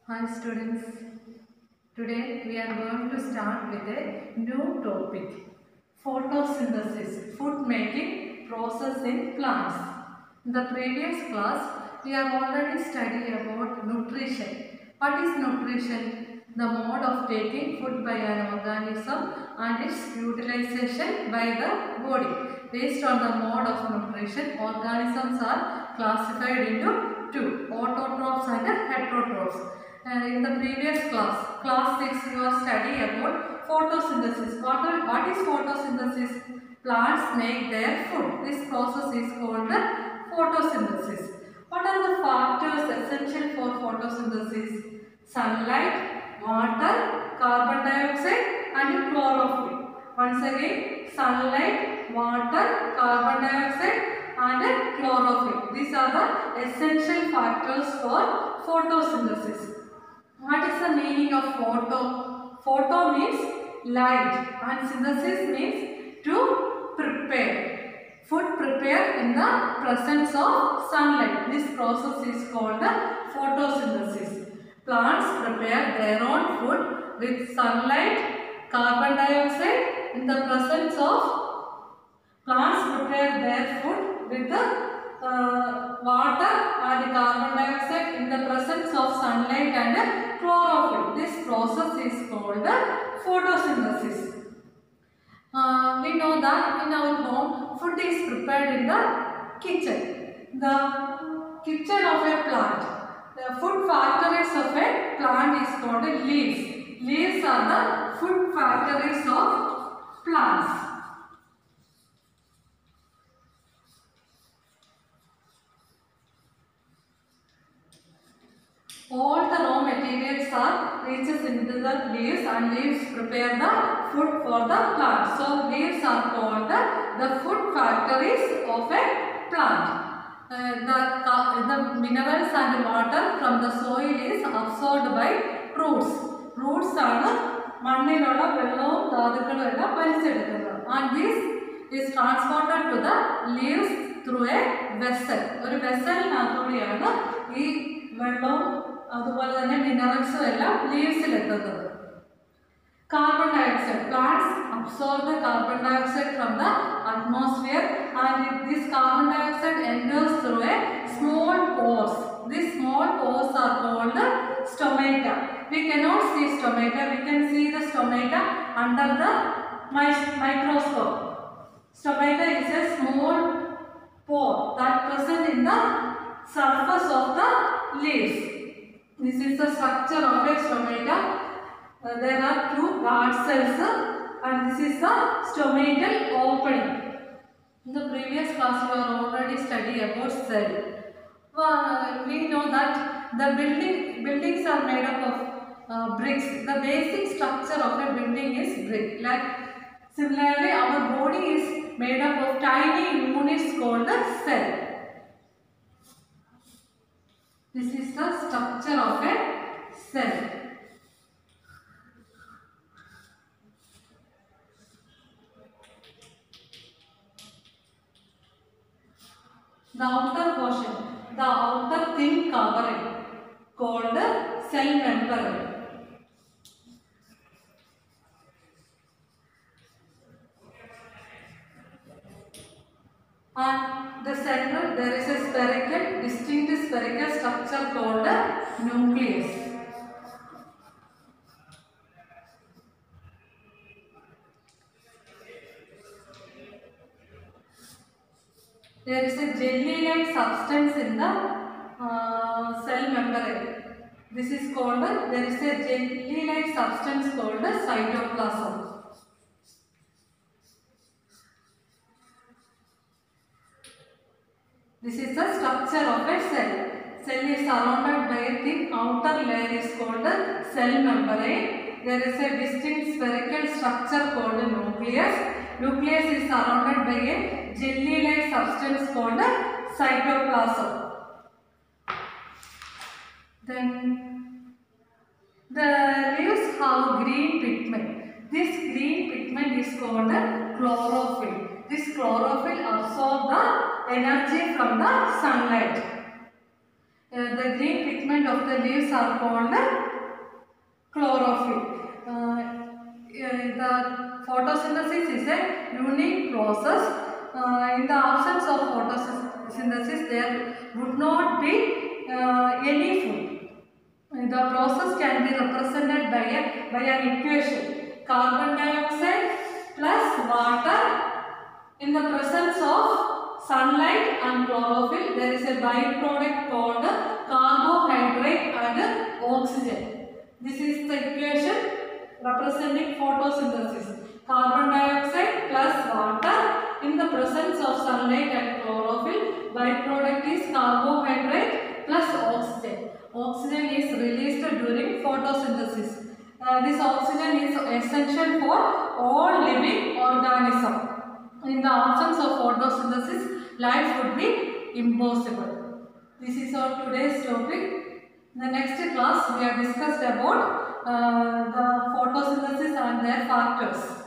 Hi students, today we are going to start with a new topic, photosynthesis, food making process in plants. In the previous class, we have already studied about nutrition. What is nutrition? The mode of taking food by an organism and its utilization by the body. Based on the mode of nutrition, organisms are classified into two, autotrophs and heterotrophs. In the previous class 6, you are studying about photosynthesis. What is photosynthesis? Plants make their food. This process is called photosynthesis. What are the factors essential for photosynthesis? Sunlight, water, carbon dioxide and chlorophyll. Once again, sunlight, water, carbon dioxide and chlorophyll. These are the essential factors for photosynthesis. What is the meaning of photo? Photo means light and synthesis means to prepare. Food prepared in the presence of sunlight. This process is called photosynthesis. Plants prepare their own food with sunlight, carbon dioxide. In the presence of plants prepare their food with the water and carbon dioxide in the presence of sunlight and chlorophyll. This process is called photosynthesis. We know that in our home, food is prepared in the kitchen. The kitchen of a plant. The food factories of a plant is called leaves. Leaves are the food factories of plants. All the raw materials are reaches into the leaves and leaves prepare the food for the plant. So leaves are called the food factories of a plant. The minerals and water from the soil is absorbed by roots. Roots are മണ്ണിലുള്ള വെള്ളവും ധാതുക്കളും എല്ലാം വലിച്ചെടുക്കുന്നത്. And this is transported to the leaves through a vessel. ഒരു വെസലിനകത്തൂടെയാണ് ഈ വെള്ളവും അതുപോലെ തന്നെ മിനറൽസും എല്ലാം ലീവ്സിൽ എത്തുന്നത്. Carbon dioxide. Plants absorb the carbon dioxide from the atmosphere and this carbon dioxide enters through a small pores. These small pores are called stomata. We cannot see stomata. We can see the stomata under the microscope. Stomata is a small pore that present in the surface of the leaves. This is the structure of a stomata. There are two guard cells and this is the stomatal opening. In the previous class we are already studying about cell. We know that the buildings are made up of bricks. The basic structure of a building is brick. Like similarly our body is made up of tiny units called the cell. This is the structure of a cell. The outer portion, the outer thin covering called cell membrane. And the center there is a distinct spherical structure called nucleus. There is a jelly-like substance in the cell membrane. This is called, there is a jelly-like substance called cytoplasm. This is the structure of a cell. Cell is surrounded by a thin outer layer is called cell membrane. There is a distinct spherical structure called nucleus. Nucleus is surrounded by a jelly-like substance called cytoplasm. Then the leaves have green pigment. This green pigment is called chlorophyll. This chlorophyll absorbs the energy from the sunlight. The green pigment of the leaves are called chlorophyll. The photosynthesis is a unique process. In the absence of photosynthesis, there would not be any food. The process can be represented by an equation: carbon dioxide plus water. In the presence of sunlight and chlorophyll, there is a byproduct called carbohydrate and oxygen. This is the equation representing photosynthesis: carbon dioxide plus water. In the presence of sunlight and chlorophyll, byproduct is carbohydrate plus oxygen. Oxygen is released during photosynthesis. This oxygen is essential for all living organisms. In the absence of photosynthesis, life would be impossible. This is our today's topic. In the next class, we have discussed about the photosynthesis and their factors.